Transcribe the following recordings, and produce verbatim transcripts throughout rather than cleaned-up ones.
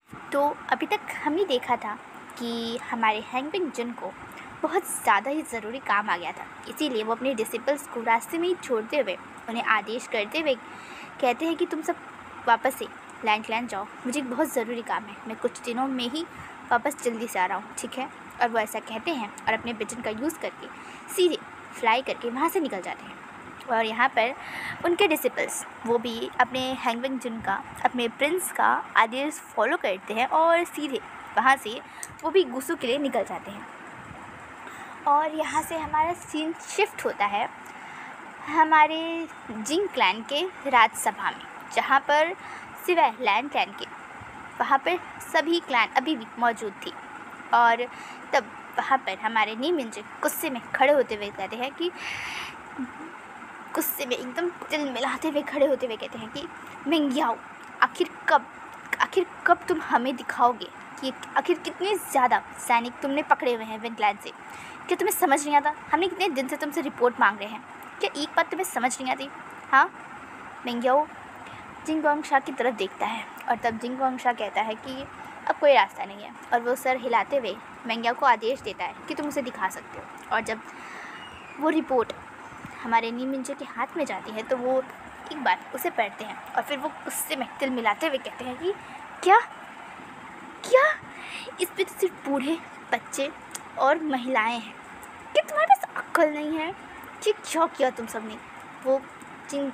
तो अभी तक हमने देखा था कि हमारे हैंगपिंग जुन को बहुत ज़्यादा ही ज़रूरी काम आ गया था, इसीलिए वो अपने डिसिपल्स को रास्ते में ही छोड़ते हुए उन्हें आदेश करते हुए कहते हैं कि तुम सब वापस से लैंड क्लैन जाओ, मुझे एक बहुत ज़रूरी काम है, मैं कुछ दिनों में ही वापस जल्दी से आ रहा हूँ, ठीक है। और वो ऐसा कहते हैं और अपने विजन का यूज़ करके सीधे फ्लाई करके वहाँ से निकल जाते हैं। और यहाँ पर उनके डिसिपल्स वो भी अपने हैंगपिंग जुन का, अपने प्रिंस का आदेश फॉलो करते हैं और सीधे वहाँ से वो भी गुसू के लिए निकल जाते हैं। और यहाँ से हमारा सीन शिफ्ट होता है हमारे जिंग क्लैन के राजसभा में, जहाँ पर सिवाय लैंड क्लैन के वहाँ पर सभी क्लैन अभी भी मौजूद थी। और तब वहाँ पर हमारे नी मिंजे गुस्से में खड़े होते हुए कहते हैं कि गुस्से में एकदम दिल मिलाते हुए खड़े होते हुए कहते हैं कि मेंग्याओ, आखिर कब आखिर कब तुम हमें दिखाओगे कि आखिर कितने ज़्यादा सैनिक तुमने पकड़े हुए हैं विंडलैंड से। क्या तुम्हें समझ नहीं आता? हमने कितने दिन से तुमसे रिपोर्ट मांग रहे हैं, क्या एक बात तुम्हें समझ नहीं आती? हाँ। मेंग्याओ जिंग गोंगशा की तरफ देखता है और तब जिंग गोंगशा कहता है कि अब कोई रास्ता नहीं है, और वो सर हिलाते हुए मेंग्याओ को आदेश देता है कि तुम उसे दिखा सकते हो। और जब वो रिपोर्ट हमारे नी मिंजे के हाथ में जाती है तो वो एक बार उसे पढ़ते हैं और फिर वो गुस्से में तिल मिलाते हुए कहते हैं कि क्या क्या इस पे तो सिर्फ बूढ़े, बच्चे और महिलाएं हैं, क्या तुम्हारे पास अक्ल नहीं है? ये क्या किया तुम सब ने? वो जिंग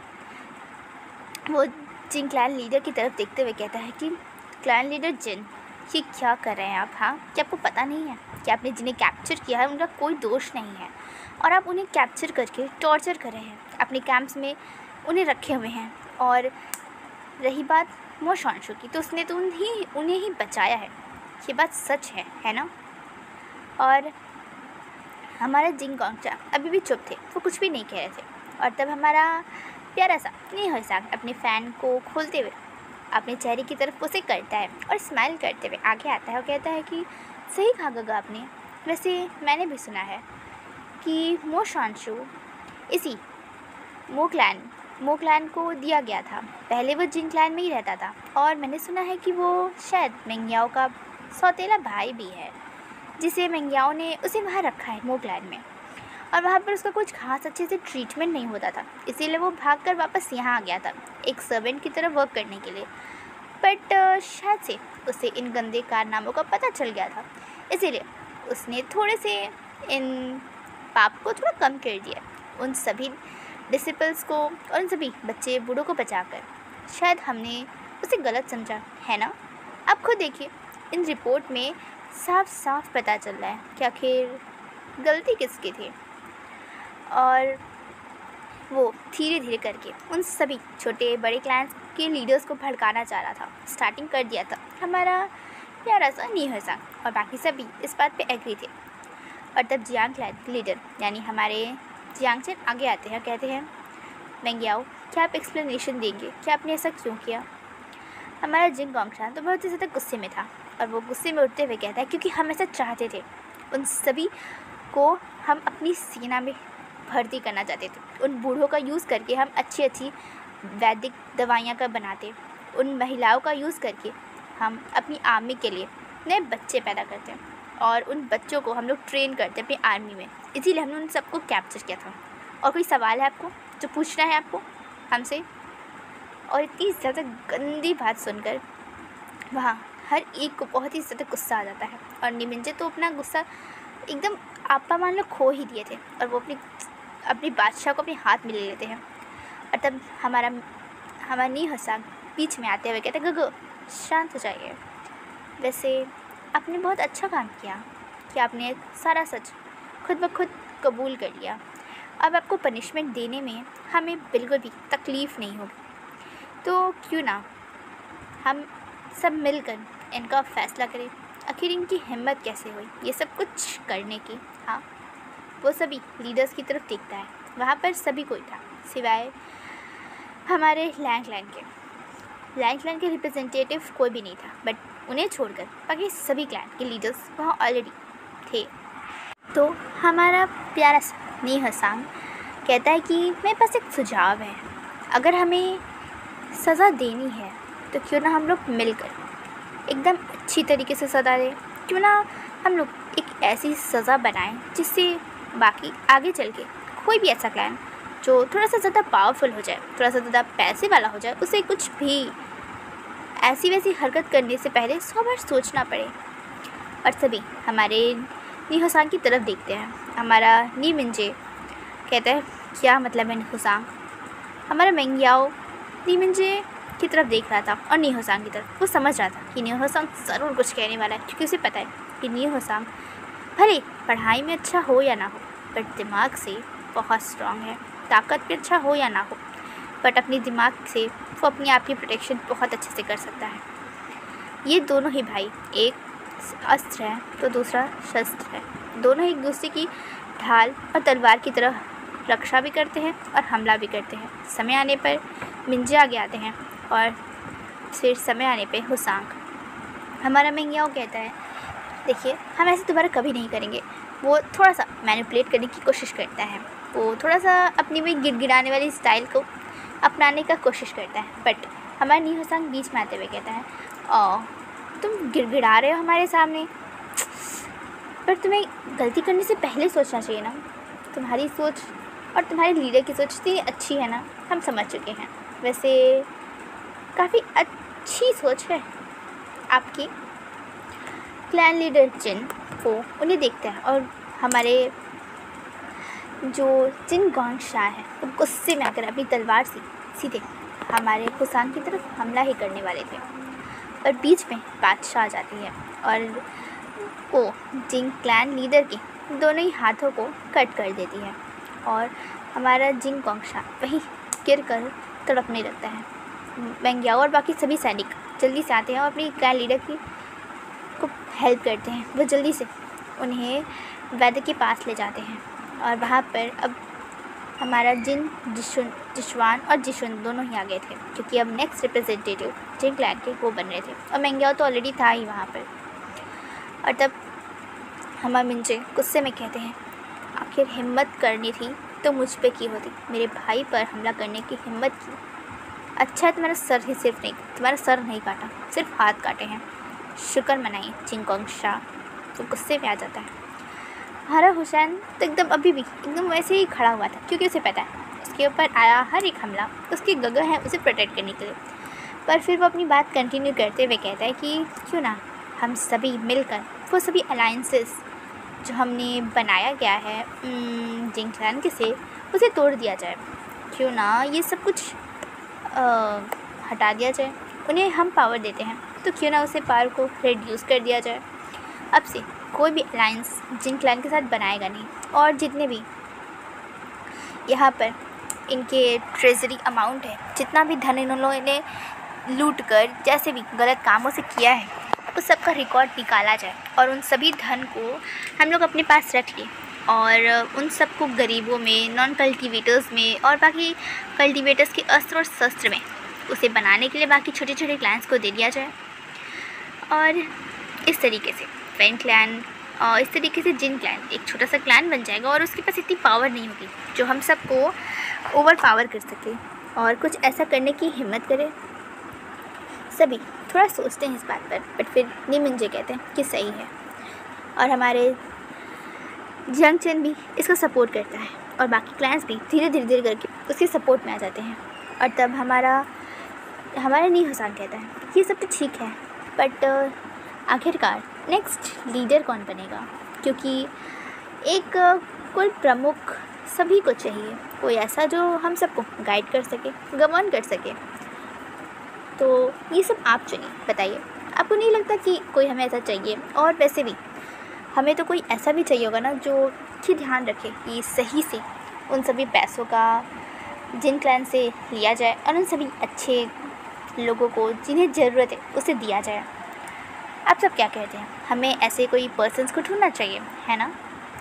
वो जिंग क्लैन लीडर की तरफ देखते हुए कहता है कि क्लैन लीडर जिन, ये क्या कर रहे हैं आप? हाँ, क्या आपको पता नहीं है कि आपने जिन्हें कैप्चर किया है उनका कोई दोष नहीं है, और आप उन्हें कैप्चर करके टॉर्चर कर रहे हैं, अपने कैंप्स में उन्हें रखे हुए हैं। और रही बात मो शॉन्शू की, तो उसने तो उन्हीं उन्हें ही बचाया है, ये बात सच है है ना? और हमारा जिंग गोंगशा अभी भी चुप थे, वो कुछ भी नहीं कह रहे थे। और तब हमारा प्यारा सा नी होसांग अपने फ़ैन को खोलते हुए अपने चेहरे की तरफ उसे करता है और स्माइल करते हुए आगे आता है और कहता है कि सही कहा गगा आपने, वैसे मैंने भी सुना है कि मो शॉन्शू इसी मो क्लैन मो क्लैन को दिया गया था, पहले वो जिंग क्लैन में ही रहता था, और मैंने सुना है कि वो शायद मेंग्याओ का सौतेला भाई भी है, जिसे मेंग्याओ ने उसे वहाँ रखा है मो क्लैन में, और वहाँ पर उसका कुछ खास अच्छे से ट्रीटमेंट नहीं होता था, इसीलिए वो भागकर वापस यहाँ आ गया था एक सर्वेंट की तरह वर्क करने के लिए। बट शायद से उसे इन गंदे कारनामों का पता चल गया था, इसीलिए उसने थोड़े से इन पाप को थोड़ा कम कर दिया, उन सभी डिसिपल्स को और उन सभी बच्चे बूढ़ों को बचाकर। शायद हमने उसे गलत समझा है ना? आप खुद देखिए, इन रिपोर्ट में साफ साफ पता चल रहा है कि आखिर गलती किसकी थी। और वो धीरे धीरे करके उन सभी छोटे बड़े क्लैंस के लीडर्स को भड़काना चाह रहा था, स्टार्टिंग कर दिया था हमारा प्यारा सा नी होसांग, और बाकी सभी इस बात पे एग्री थे। और तब जियांग क्लैन लीडर यानी हमारे जियांग चेन आगे आते हैं, कहते हैं मेंग्याओ, क्या आप एक्सप्लेनेशन देंगे कि आपने ऐसा क्यों किया? हमारा जिंग गोंगशा तो बहुत ही ज़्यादा गुस्से में था, और वो गुस्से में उठते हुए कहता है क्योंकि हम ऐसा चाहते थे, उन सभी को हम अपनी सेना में भर्ती करना चाहते थे, उन बूढ़ों का यूज़ करके हम अच्छी अच्छी वैदिक दवाइयाँ का बनाते, उन महिलाओं का यूज़ करके हम अपनी आर्मी के लिए नए बच्चे पैदा करते, और उन बच्चों को हम लोग ट्रेन करते अपनी आर्मी में, इसीलिए हमने उन सबको कैप्चर किया था। और कोई सवाल है आपको जो पूछना है आपको हमसे? और इतनी ज़्यादा गंदी बात सुनकर वहाँ हर एक को बहुत ही ज़्यादा गुस्सा आ जाता है, और नी मिंजे तो अपना गुस्सा एकदम आपा मान लो खो ही दिए थे, और वो अपनी अपनी बादशाह को अपने हाथ में ले लेते हैं। और तब हमारा हमारा नी होसांग बीच में आते हुए कहते हैं गगो शांत हो जाइए, वैसे आपने बहुत अच्छा काम किया कि आपने सारा सच खुद ब खुद कबूल कर लिया, अब आपको पनिशमेंट देने में हमें बिल्कुल भी तकलीफ़ नहीं होगी, तो क्यों ना हम सब मिलकर इनका फ़ैसला करें, आखिर इनकी हिम्मत कैसे हुई ये सब कुछ करने की। हाँ, वो सभी लीडर्स की तरफ देखता है, वहाँ पर सभी कोई था सिवाय हमारे लैंग क्लैन के लैंग क्लैन के रिप्रेजेंटेटिव कोई भी नहीं था, बट उन्हें छोड़कर बाकी सभी क्लैन के लीडर्स वहाँ ऑलरेडी थे। तो हमारा प्यारा सा नी होसांग कहता है कि मेरे पास एक सुझाव है, अगर हमें सज़ा देनी है तो क्यों ना हम लोग मिलकर एकदम अच्छी तरीके से सजा दें। क्यों ना हम लोग एक ऐसी सज़ा बनाएं जिससे बाकी आगे चल के कोई भी ऐसा क्लान जो थोड़ा सा ज़्यादा पावरफुल हो जाए, थोड़ा सा ज़्यादा पैसे वाला हो जाए, उसे कुछ भी ऐसी वैसी हरकत करने से पहले सौ बार सोचना पड़े। और सभी हमारे नी होसांग की तरफ देखते हैं। हमारा नी मिंजे कहता है क्या मतलब है नी होसांग। हमारा मेंग्याओ नी मिंजे की तरफ देख रहा था और नी होसांग की तरफ। वो समझ रहा था कि नी होसांग ज़रूर कुछ कहने वाला है, क्योंकि उसे पता है कि नी होसांग भले पढ़ाई में अच्छा हो या ना हो, बट दिमाग से बहुत स्ट्रांग है। ताकत में अच्छा हो या ना हो, बट अपने दिमाग से वो अपनी आप की प्रोटेक्शन बहुत अच्छे से कर सकता है। ये दोनों ही भाई, एक अस्त्र है तो दूसरा शस्त्र है। दोनों एक दूसरे की ढाल और तलवार की तरह रक्षा भी करते हैं और हमला भी करते हैं। समय आने पर मिंजे आगे आते हैं और फिर समय आने पे होसांग। हमारा मेंग्याओ कहता है देखिए हम ऐसे दोबारा कभी नहीं करेंगे। वो थोड़ा सा मैनिपुलेट करने की कोशिश करता है, वो थोड़ा सा अपनी में गिड़गिड़ाने वाली स्टाइल को अपनाने का कोशिश करता है। बट हमारा नी होसांग बीच में आते हुए कहता है ओ तुम गिड़गिड़ा रहे हो हमारे सामने, पर तुम्हें गलती करने से पहले सोचना चाहिए ना। तुम्हारी सोच और तुम्हारे लीडर की सोच इतनी अच्छी है ना, हम समझ चुके हैं। वैसे काफ़ी अच्छी सोच है आपकी। क्लैन लीडर जिन वो उन्हें देखते हैं और हमारे जो जिन गॉन्गशा है वो गुस्से में आकर अपनी तलवार से सीधे हमारे होसांग की तरफ हमला ही करने वाले थे। और बीच में बादशाह आ जाती है और वो जिन क्लैन लीडर के दोनों ही हाथों को कट कर देती है और हमारा जिन गॉन्गशा वहीं गिर कर तड़पने लगता है। मेंग्याओ और बाकी सभी सैनिक जल्दी से आते हैं और अपनी क्लैन लीडर की को हेल्प करते हैं। वो जल्दी से उन्हें वैद्य के पास ले जाते हैं और वहाँ पर अब हमारा जिन जिशुन जिशवान और जिशुन दोनों ही आ गए थे, क्योंकि अब नेक्स्ट रिप्रेजेंटेटिव जिन क्लैन के वो बन रहे थे और मेंग्याओ तो ऑलरेडी था ही वहाँ पर। और तब हमारा मिंजे गुस्से में कहते हैं आखिर हिम्मत करनी थी तो मुझ पे की होती, मेरे भाई पर हमला करने की हिम्मत की। अच्छा है तुम्हारा सर ही सिर्फ नहीं तुम्हारा सर नहीं काटा, सिर्फ हाथ काटे हैं। शुक्र मनाइए जिन गॉन्गशा। तो गुस्से में आ जाता है। हमारा हुसैन तो एकदम अभी भी एकदम वैसे ही खड़ा हुआ था, क्योंकि उसे पता है उसके ऊपर आया हर एक हमला उसकी गगह है उसे प्रोटेक्ट करने के लिए। पर फिर वो अपनी बात कंटिन्यू करते हुए कहता है कि क्यों ना हम सभी मिलकर वो सभी अलाइंसेस जो हमने बनाया गया है जिन क्लैन के से उसे तोड़ दिया जाए। क्यों ना ये सब कुछ आ, हटा दिया जाए। उन्हें हम पावर देते हैं तो क्यों ना उसे पावर को रिड्यूस कर दिया जाए। अब से कोई भी अलाइंस जिन क्लैन के साथ बनाएगा नहीं, और जितने भी यहाँ पर इनके ट्रेजरी अमाउंट है, जितना भी धन इन लोगों ने लूट कर जैसे भी गलत कामों से किया है उस सब का रिकॉर्ड निकाला जाए और उन सभी धन को हम लोग अपने पास रख लें और उन सब को गरीबों में, नॉन कल्टीवेटर्स में और बाकी कल्टीवेटर्स के अस्त्र और शस्त्र में उसे बनाने के लिए बाकी छोटे छोटे क्लैंस को दे दिया जाए। और इस तरीके से फेन क्लैन और इस तरीके से जिन क्लैन एक छोटा सा क्लैन बन जाएगा और उसके पास इतनी पावर नहीं होगी जो हम सबको ओवर पावर कर सके और कुछ ऐसा करने की हिम्मत करे। सभी थोड़ा सोचते हैं इस बात पर, बट फिर नी मिंजे कहते हैं कि सही है और हमारे जियांग चेन भी इसका सपोर्ट करता है और बाकी क्लैंस भी धीरे धीरे धीरे करके उसके सपोर्ट में आ जाते हैं। और तब हमारा हमारा नी होसांग कहता है ये सब तो ठीक है, बट आखिरकार नेक्स्ट लीडर कौन बनेगा, क्योंकि एक कोई प्रमुख सभी को चाहिए, कोई ऐसा जो हम सबको गाइड कर सके, गवर्न कर सके। तो ये सब आप चुनिए, बताइए आपको नहीं लगता कि कोई हमें ऐसा चाहिए। और वैसे भी हमें तो कोई ऐसा भी चाहिए होगा ना जो कि ध्यान रखे कि सही से उन सभी पैसों का जिन क्लैन से लिया जाए और उन सभी अच्छे लोगों को जिन्हें ज़रूरत है उसे दिया जाए। आप सब क्या कहते हैं, हमें ऐसे कोई पर्सन्स को ढूंढना चाहिए, है ना।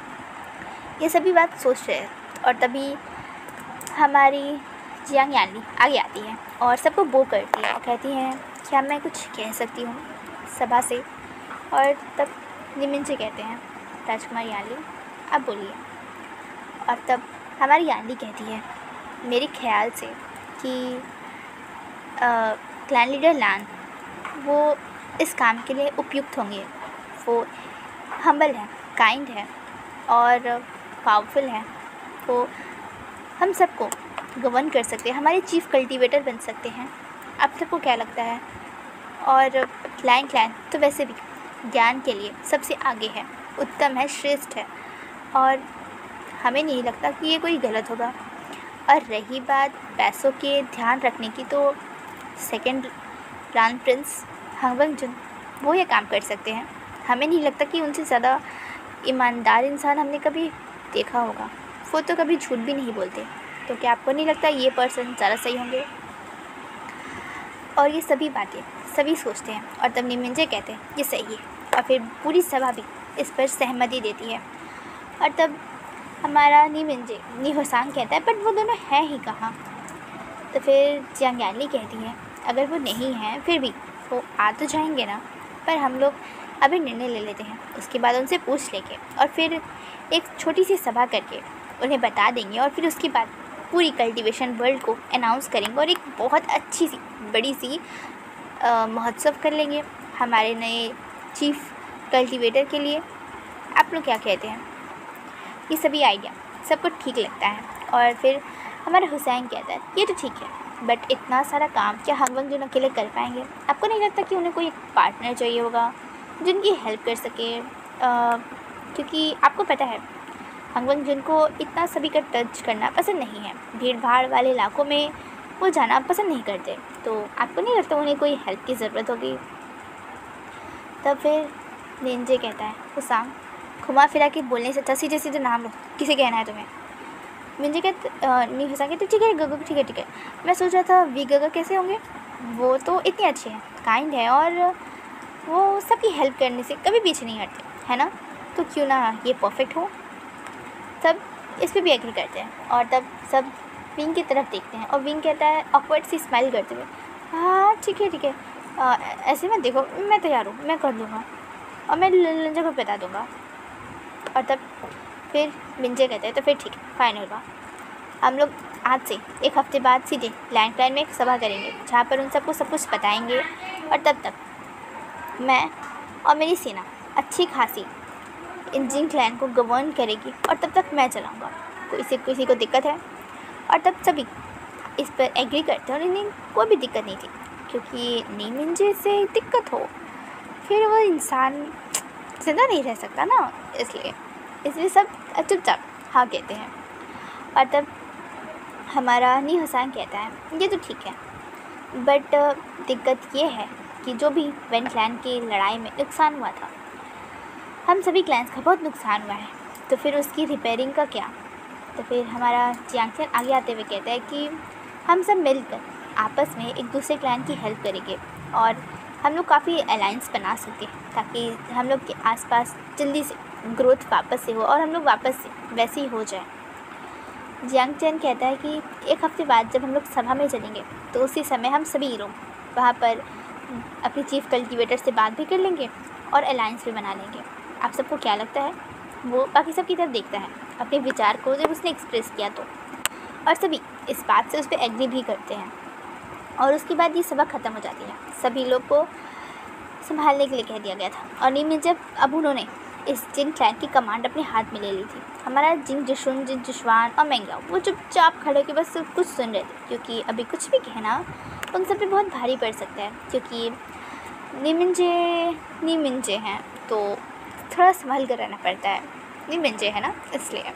ये सभी बात सोच रहे हैं और तभी हमारी जियांग यानली आगे आती है और सबको बो करती है और कहती हैं क्या मैं कुछ कह सकती हूँ सभा से। और तब नी मिंजे कहते हैं राजकुमार यानली आप बोलिए। और तब हमारी यानली कहती है मेरे ख्याल से कि क्लैन लीडर लान वो इस काम के लिए उपयुक्त होंगे। वो हम्बल है, काइंड है और पावरफुल है। वो हम सबको गवर्न कर सकते हैं, हमारे चीफ कल्टीवेटर बन सकते हैं। आप सबको क्या लगता है? और क्लाइन क्लाइन तो वैसे भी ज्ञान के लिए सबसे आगे है, उत्तम है, श्रेष्ठ है और हमें नहीं लगता कि ये कोई गलत होगा। और रही बात पैसों के ध्यान रखने की, तो second grand prince Hangwang Jun वो ये काम कर सकते हैं। हमें नहीं लगता कि उनसे ज़्यादा ईमानदार इंसान हमने कभी देखा होगा। वो तो कभी झूठ भी नहीं बोलते। तो क्या आपको नहीं लगता ये पर्सन ज़्यादा सही होंगे? और ये सभी बातें सभी सोचते हैं और तब निमिंजे कहते हैं ये सही है और फिर पूरी सभा भी इस पर सहमति देती है। और तब हमारा निमिंजे निहोसांग कहता है पर वो दोनों हैं ही कहाँ? तो फिर जियांग यानली कहती है अगर वो नहीं हैं फिर भी वो आ तो जाएंगे ना, पर हम लोग अभी निर्णय ले लेते हैं, उसके बाद उनसे पूछ लेंगे और फिर एक छोटी सी सभा करके उन्हें बता देंगे और फिर उसके बाद पूरी कल्टीवेशन वर्ल्ड को अनाउंस करेंगे और एक बहुत अच्छी सी बड़ी सी महोत्सव कर लेंगे हमारे नए चीफ कल्टीवेटर के लिए। आप लोग क्या कहते हैं? ये सभी आइडिया सबको ठीक लगता है और फिर हमारा हुसैन कहता है ये तो ठीक है, बट इतना सारा काम क्या हांगवंग जुन अकेले कर पाएंगे? आपको नहीं लगता कि उन्हें कोई एक पार्टनर चाहिए होगा जिनकी हेल्प कर सके? आ, क्योंकि आपको पता है हांगवंग जुन को इतना सभी का टच करना पसंद नहीं है, भीड़ भाड़ वाले इलाकों में वो जाना पसंद नहीं करते। तो आपको नहीं लगता उन्हें कोई हेल्प की ज़रूरत होगी? तब फिर निंजे कहता है हुसांग घुमा फिरा के बोलने से अच्छा सीधे सीधे नाम लो, किसे कहना है तुम्हें? मिंजे कहते नहीं हुसांग कहते ठीक है गगो ठीक है ठीक है। मैं सोच रहा था वी गगो कैसे होंगे? वो तो इतने अच्छे हैं, काइंड है और वो सबकी हेल्प करने से कभी पीछे नहीं हटते, है ना? तो क्यों ना ये परफेक्ट हो? तब इस पर भी एग्री करते हैं और तब सब विंग की तरफ देखते हैं और विंग कहता है ऑकवर्ड सी स्माइल करते हुए हाँ ठीक है ठीक है, आ, ऐसे मत देखो, मैं तैयार हूँ, मैं कर दूँगा और मैं लंजा को बता दूँगा। और तब फिर मिंजे कहते हैं तो फिर ठीक है फाइनल हुआ, हम लोग आज से एक हफ्ते बाद सीधे लैंड क्लाइन में एक सभा करेंगे जहाँ पर उन सबको सब कुछ बताएंगे और तब तक मैं और मेरी सेना अच्छी खासी इन जिंग क्लैन को गवर्न करेगी और तब तक मैं चलाऊँगा। तो इसे किसी को दिक्कत है? और तब सभी इस पर एग्री करते हैं और इन्हें कोई भी दिक्कत नहीं थी, क्योंकि निमिंजे से दिक्कत हो फिर वो इंसान जिंदा नहीं रह सकता ना, इसलिए इसलिए सब चुपचाप हाँ कहते हैं। और तब हमारा नी हुसैन कहता है ये तो ठीक है, बट दिक्कत ये है कि जो भी वेन क्लैन की लड़ाई में नुकसान हुआ था, हम सभी क्लैंस का बहुत नुकसान हुआ है, तो फिर उसकी रिपेयरिंग का क्या? तो फिर हमारा जियांग आगे आते हुए कहता है कि हम सब मिलकर आपस में एक दूसरे क्लैन की हेल्प करेंगे और हम लोग काफ़ी अलायंस बना सकते हैं ताकि हम लोग के आसपास जल्दी से ग्रोथ वापस से हो और हम लोग वापस से वैसे ही हो जाए। जियांग चैन कहता है कि एक हफ्ते बाद जब हम लोग सभा में चलेंगे तो उसी समय हम सभी लोग वहाँ पर अपनी चीफ कल्टीवेटर से बात भी कर लेंगे और अलायंस भी बना लेंगे। आप सबको क्या लगता है? वो बाकी सब की तरफ देखता है अपने विचार को जब उसने एक्सप्रेस किया तो, और सभी इस बात से उस पर एग्री भी करते हैं और उसके बाद ये सभा ख़त्म हो जाती है। सभी लोग को संभालने के लिए कह दिया गया था और नीम जब अब उन्होंने इस जिन क्लैन की कमांड अपने हाथ में ले ली थी, हमारा जिन जिशुन जिन जिशवान और मेंगलाओ वो चुपचाप खड़े होकर बस सब कुछ सुन रहे थे, क्योंकि अभी कुछ भी कहना उन सब पे बहुत भारी पड़ सकता है, क्योंकि निमिंजे निमिंजे हैं तो थोड़ा संभाल कर रहना पड़ता है, निमिंजे है ना, इसलिए।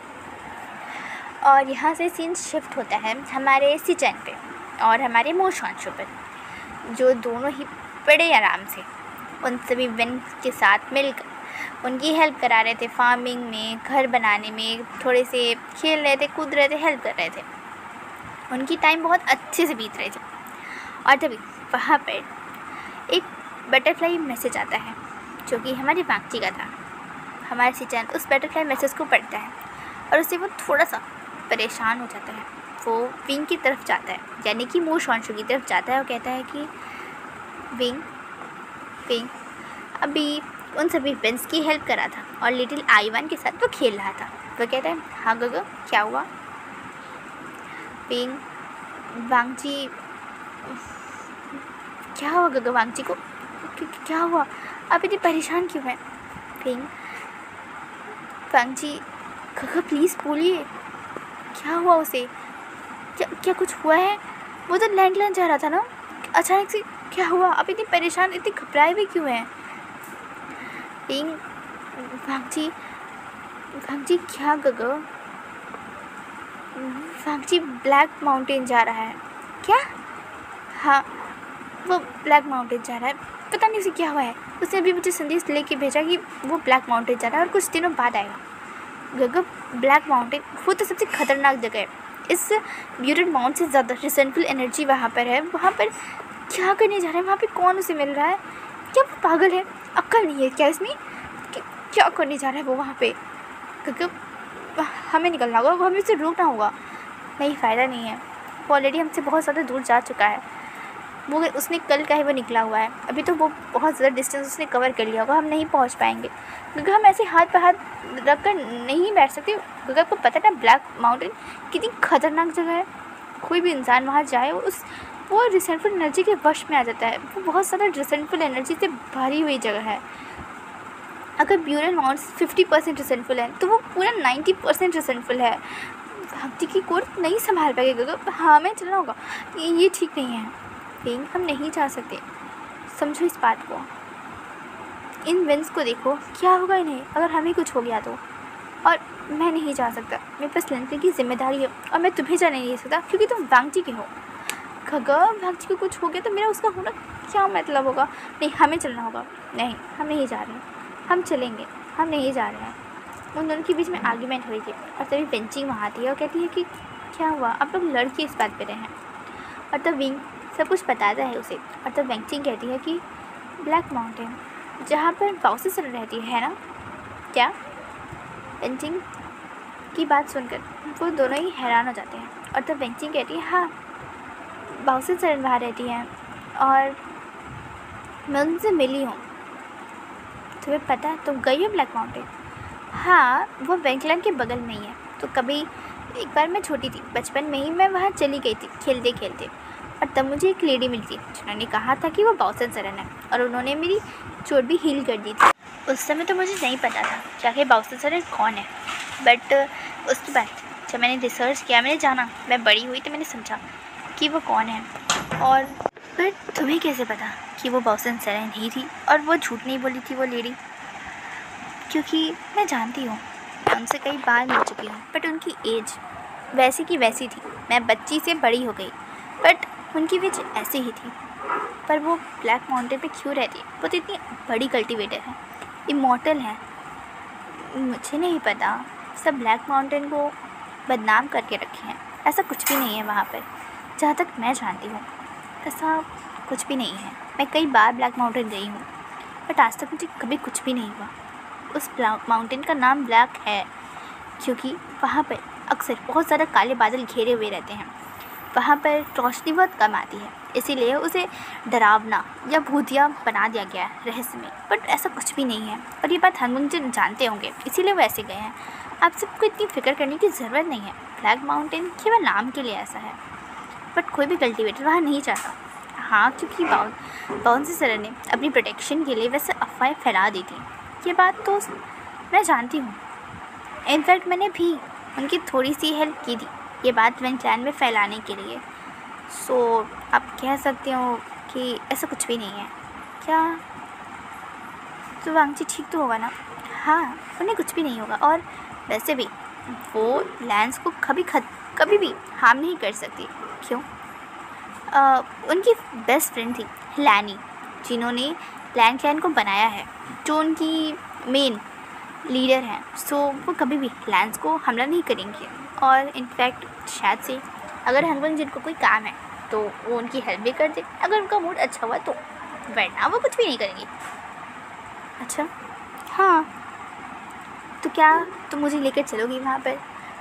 और यहाँ से सीन शिफ्ट होता है हमारे सिचन पे और हमारे मोशांशु पर, जो दोनों ही बड़े आराम से उन सभी वेन के साथ मिलकर उनकी हेल्प करा रहे थे, फार्मिंग में, घर बनाने में, थोड़े से खेल रहे थे, कूद रहे थे, हेल्प कर रहे थे। उनकी टाइम बहुत अच्छे से बीत रही थी और तभी वहाँ पर एक बटरफ्लाई मैसेज आता है जो कि हमारी वांगची का था। हमारे सिचन उस बटरफ्लाई मैसेज को पढ़ता है और उससे वो थोड़ा सा परेशान हो जाता है। वो विंग की तरफ जाता है, यानी कि मोशांशु की तरफ जाता है और कहता है कि विंग विंग अभी उन सभी फ्रेंड्स की हेल्प करा था और लिटिल आईवान के साथ वो खेल रहा था। वो कहता है हाँ गगो क्या हुआ? विंग वांगची क्या हुआ गगो वांगची को? क्या हुआ? आप इतनी परेशान क्यों हैं? पिंग, वांग जी, खगा प्लीज़ बोलिए, क्या हुआ उसे? क्या क्या कुछ हुआ है? वो तो लैंडलाइन जा रहा था ना, अचानक से क्या हुआ? आप इतनी परेशान, इतनी घबराए हुए क्यों हैं? पिंग, वांग जी, वांग जी क्या गगा? वांग जी ब्लैक माउंटेन जा रहा है। क्या? हाँ, वो ब्लैक माउंटेन जा रहा है, पता नहीं उसे क्या हुआ है। उसने अभी मुझे संदेश लेके भेजा कि वो ब्लैक माउंटेन जा रहा है और कुछ दिनों बाद आएगा। गगा, ब्लैक माउंटेन वो तो सबसे खतरनाक जगह है। इस ब्यूटेड माउंट से ज़्यादा रिसेंटफुल एनर्जी वहाँ पर है। वहाँ पर क्या करने जा रहा है? वहाँ पे कौन उसे मिल रहा है? क्या वो पागल है? अक्ल नहीं है क्या इसमें? क्या करने जा रहा है वो वहाँ पे? गगा, हमें निकलना होगा, वो हमें उसे रोकना होगा। नहीं, फ़ायदा नहीं है, वो ऑलरेडी हमसे बहुत ज़्यादा दूर जा चुका है। वो उसने कल का ही वो निकला हुआ है, अभी तो वो बहुत ज़्यादा डिस्टेंस उसने कवर कर लिया होगा, हम नहीं पहुंच पाएंगे। क्योंकि हम ऐसे हाथ पे हाथ रख कर नहीं बैठ सकते, क्योंकि आपको पता है ना ब्लैक माउंटेन कितनी खतरनाक जगह है। कोई भी इंसान वहाँ जाए उस वो रिसेंटफुल एनर्जी के वश में आ जाता है। वो बहुत ज़्यादा रिसेंटफुल एनर्जी से भरी हुई जगह है। अगर ब्यूरेन माउंट फिफ्टी परसेंट रिसेंटफुल है तो वो पूरा नाइन्टी परसेंट रिसेंटफुल है। भक्ति की कोर्ट नहीं संभाल पाएगा। हाँ, हमें चलना होगा, ये, ये ठीक नहीं है। पिंग, हम नहीं जा सकते, समझो इस बात को। इन विंड्स को देखो, क्या होगा इन्हें अगर हमें कुछ हो गया तो? और मैं नहीं जा सकता, मेरे पास लड़के की जिम्मेदारी है और मैं तुम्हें जाने नहीं दे सकता क्योंकि तुम वांग जी के हो। खगा, वांग जी को कुछ हो गया तो मेरा उसका होना क्या मतलब होगा? नहीं, हमें चलना होगा। नहीं, हम नहीं जा रहे, हम चलेंगे, हम नहीं जा रहे हैं। उन दोनों के बीच में आर्ग्यूमेंट हुई थी और तभी वेंचिंग वहाँ आती है और कहती है कि क्या हुआ, आप लोग लड़के इस बात पर रहे हैं। और तब विंग सब कुछ बताता है उसे। और तब वेंचिंग कहती है कि ब्लैक माउंटेन जहाँ पर बाउसेस रहती है ना? क्या? वेंचिंग की बात सुनकर वो दोनों ही हैरान हो जाते हैं। और तब वेंचिंग कहती है हाँ, बाउसेस वहाँ रहती हैं और मैं उनसे मिली हूँ। तुम्हें पता है, तुम गई हो ब्लैक माउंटेन? हाँ, वो वेंकलैंड के बगल में ही है। तो कभी एक बार मैं छोटी थी, बचपन में ही मैं वहाँ चली गई थी खेलते खेलते। और तब मुझे एक लेडी मिली थी जिन्होंने कहा था कि वो बाउसन सरन है और उन्होंने मेरी चोट भी हील कर दी थी। उस समय तो मुझे नहीं पता था कि आखिर बाउसन सरन कौन है, बट उसके बाद जब मैंने रिसर्च किया, मैंने जाना, मैं बड़ी हुई तो मैंने समझा कि वो कौन है। और पर तुम्हें कैसे पता कि वो बाउसन सरन ही थी और वो झूठ नहीं बोली थी वो लेडी? क्योंकि मैं जानती हूँ, मैं उनसे कई बार मिल चुकी हूँ, बट उनकी एज वैसी की वैसी थी। मैं बच्ची से बड़ी हो गई, बट उनकी एज ऐसी ही थी। पर वो ब्लैक माउंटेन पे क्यों रहती है? वो तो इतनी बड़ी कल्टीवेटर है, इमॉर्टल है। मुझे नहीं पता, सब ब्लैक माउंटेन को बदनाम करके रखे हैं। ऐसा कुछ भी नहीं है वहाँ पर, जहाँ तक मैं जानती हूँ ऐसा कुछ भी नहीं है। मैं कई बार ब्लैक माउंटेन गई हूँ, बट आज तक मुझे कभी कुछ भी नहीं हुआ। उस माउंटेन का नाम ब्लैक है क्योंकि वहाँ पर अक्सर बहुत ज़्यादा काले बादल घेरे हुए रहते हैं। वहाँ पर रोशनी बहुत कम आती है, इसीलिए उसे डरावना या भूतिया बना दिया गया है रहस्य में। बट ऐसा कुछ भी नहीं है और ये बात हम मुझे जानते होंगे, इसीलिए वो ऐसे गए हैं। आप सबको इतनी फिक्र करने की ज़रूरत नहीं है। ब्लैक माउंटेन केवल नाम के लिए ऐसा है, बट कोई भी कल्टीवेटर वहाँ नहीं जाता। हाँ, क्योंकि बाउन बाउंसी सर ने अपनी प्रोटेक्शन के लिए वैसे अफवाहें फैला दी थी। ये बात तो मैं जानती हूँ, इनफैक्ट मैंने भी उनकी थोड़ी सी हेल्प की थी ये बात वेंकलैंड में फैलाने के लिए। सो आप कह सकते हो कि ऐसा कुछ भी नहीं है। क्या तो वांग जी ठीक तो होगा ना? हाँ, उन्हें कुछ भी नहीं होगा। और वैसे भी वो लैंस को कभी खत कभी भी हार्म नहीं कर सकती। क्यों? आ, उनकी बेस्ट फ्रेंड थी लैनी, जिन्होंने लैंड क्लैन को बनाया है, जो उनकी मेन लीडर हैं। सो वो कभी भी लैंस को हमला नहीं करेंगे। और इनफैक्ट शायद से अगर हंगवंग जिनको कोई काम है तो वो उनकी हेल्प भी कर दे, अगर उनका मूड अच्छा हुआ तो, वरना वो कुछ भी नहीं करेंगे। अच्छा, हाँ, तो क्या तुम मुझे लेकर चलोगी वहाँ पर?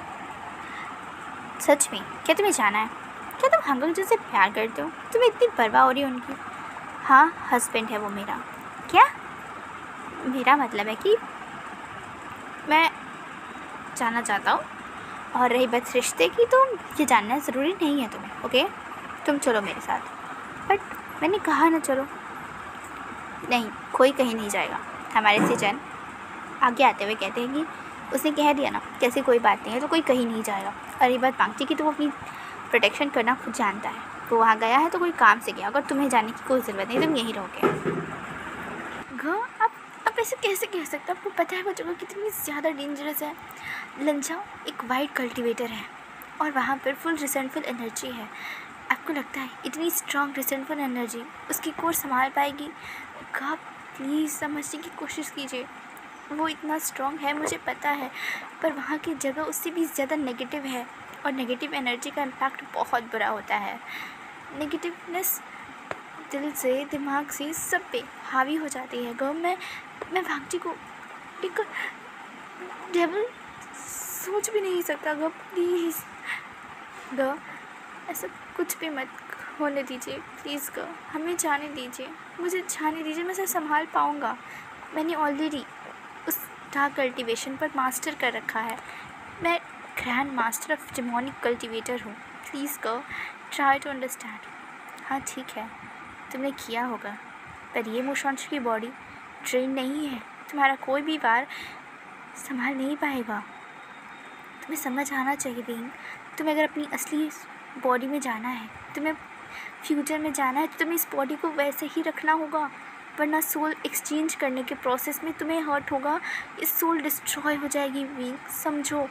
सच में? क्या तुम्हें जाना है? क्या तुम हंगवंग जिनसे प्यार करते हो? तुम्हें इतनी परवाह हो रही है उनकी? हाँ, हस्बैंड है वो मेरा। क्या? मेरा मतलब है कि मैं जाना चाहता हूँ। और रही बात रिश्ते की, तो ये जानना ज़रूरी नहीं है तुम्हें, ओके? तुम चलो मेरे साथ। बट मैंने कहा ना चलो। नहीं, कोई कहीं नहीं जाएगा। हमारे से जन आगे आते हुए कहते हैं कि उसने कह दिया ना कैसे कोई बात नहीं है तो कोई कहीं नहीं जाएगा। और ये बात मांगती की तो वो अपनी प्रोटेक्शन करना खुद जानता है। वो वहाँ गया है तो कोई काम से गया, अगर तुम्हें जाने की कोई ज़रूरत नहीं, तुम यहीं रहोगे। घ आप आप ऐसे कैसे कह सकते हो? आपको पता है वो जगह कितनी ज़्यादा डेंजरस है। लंजा एक वाइट कल्टीवेटर है और वहाँ पर फुल रिसेंटफुल एनर्जी है। आपको लगता है इतनी स्ट्रॉन्ग रिसेंटफुल एनर्जी उसकी कोर संभाल पाएगी? आप प्लीज़ समझने की कोशिश कीजिए। वो इतना स्ट्रॉन्ग है मुझे पता है, पर वहाँ की जगह उससे भी ज़्यादा नेगेटिव है और नेगेटिव एनर्जी का इम्पैक्ट बहुत बुरा होता है। नेगेटिवनेस दिल से, दिमाग से, सब पे हावी हो जाती है। गो मैं मैं भागजी को एक डेविल सोच भी नहीं सकता। गो प्लीज़ गो ऐसा कुछ भी मत होने दीजिए प्लीज़। गो हमें जाने दीजिए, मुझे जाने दीजिए, मैं इसे संभाल पाऊँगा। मैंने ऑलरेडी उस डार्क कल्टीवेशन पर मास्टर कर रखा है। मैं grand master of demonic cultivator हूँ। Please go try to understand. हाँ ठीक है, तुमने किया होगा, पर ये मुशांश की बॉडी ट्रेन नहीं है। तुम्हारा कोई भी वार संभाल नहीं पाएगा। तुम्हें समझ आना चाहिए बीइंग। तुम्हें अगर अपनी असली बॉडी में जाना है, तुम्हें फ्यूचर में जाना है, तो तुम्हें इस बॉडी को वैसे ही रखना होगा, वरना सोल एक्सचेंज करने के प्रोसेस में तुम्हें हर्ट होगा। इस सोल डिस्ट्रॉय हो जाएगी बीइंग, समझो।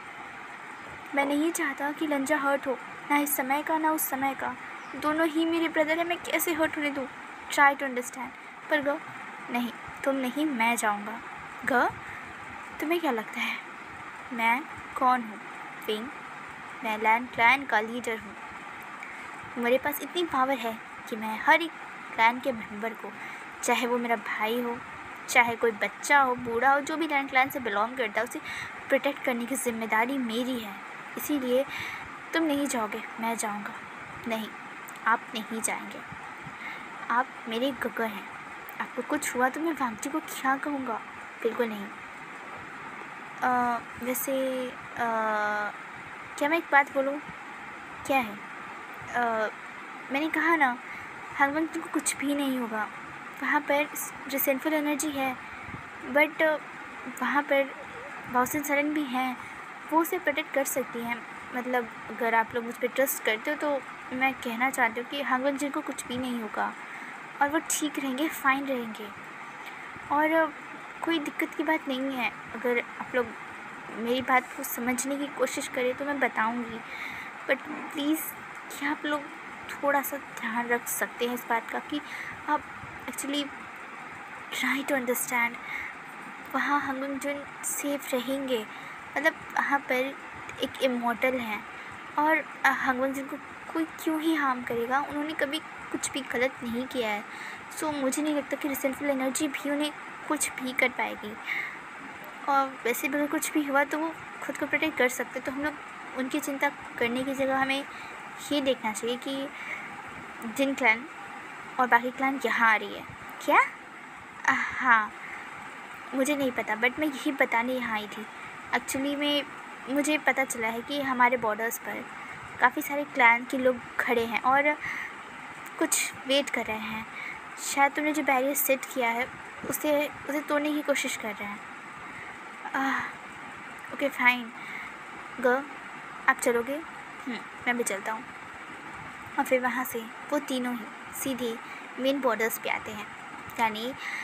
मैं नहीं चाहता कि लंजा हर्ट हो, ना इस समय का ना उस समय का। दोनों ही मेरे ब्रदर हैं, मैं कैसे हर्ट होने दूँ? Try to understand. पर गो नहीं, तुम नहीं, मैं जाऊँगा। ग तुम्हें क्या लगता है मैं कौन हूँ? बीइंग मैं लैंड क्लैन का लीडर हूँ। मेरे पास इतनी पावर है कि मैं हर एक क्लैन के मेंबर को, चाहे वो मेरा भाई हो, चाहे कोई बच्चा हो, बूढ़ा हो, जो भी लैंड क्लैन से बिलोंग करता है, उसे प्रोटेक्ट करने की जिम्मेदारी मेरी है। इसीलिए तुम नहीं जाओगे, मैं जाऊँगा। नहीं, आप नहीं जाएंगे। आप मेरे गगर हैं। आपको कुछ हुआ तो मैं वांगजी को क्या कहूँगा? बिल्कुल नहीं। आ, वैसे आ, क्या मैं एक बात बोलूँ? क्या है? आ, मैंने कहा ना, हांगवंग तुमको कुछ भी नहीं होगा। वहाँ पर रिसेंटफुल एनर्जी है, बट वहाँ पर बाउसन सरन भी हैं, वो उसे प्रोटेक्ट कर सकती हैं। मतलब अगर आप लोग मुझ पर ट्रस्ट करते हो तो मैं कहना चाहती हूँ कि हांगवंग जिनको कुछ भी नहीं होगा और वो ठीक रहेंगे, फ़ाइन रहेंगे। और कोई दिक्कत की बात नहीं है। अगर आप लोग मेरी बात को समझने की कोशिश करें तो मैं बताऊंगी, बट प्लीज़ क्या आप लोग थोड़ा सा ध्यान रख सकते हैं इस बात का कि आप एक्चुअली ट्राई टू अंडरस्टैंड। वहाँ हांगवंग जुन सेफ रहेंगे। मतलब वहाँ पर एक इमॉर्टल हैं और हांगवंग जुन को कोई क्यों ही हार्म करेगा? उन्होंने कभी कुछ भी गलत नहीं किया है। सो मुझे नहीं लगता कि रिसेंटफुल एनर्जी भी उन्हें कुछ भी कर पाएगी। और वैसे भी अगर कुछ भी हुआ तो वो खुद को प्रोटेक्ट कर सकते। तो हम लोग उनकी चिंता करने की जगह हमें ये देखना चाहिए कि जिन क्लैन और बाकी क्लैन यहाँ आ रही है। क्या? हाँ, मुझे नहीं पता, बट मैं यही बताने यहाँ आई थी। एक्चुअली में मुझे पता चला है कि हमारे बॉर्डर्स पर काफ़ी सारे क्लैन के लोग खड़े हैं और कुछ वेट कर रहे हैं। शायद तुमने जो बैरियर सेट किया है उसे उसे तोड़ने की कोशिश कर रहे हैं। Okay fine. ग आप चलोगे? मैं भी चलता हूँ। और फिर वहाँ से वो तीनों ही सीधे मेन बॉर्डर्स पे आते हैं, यानी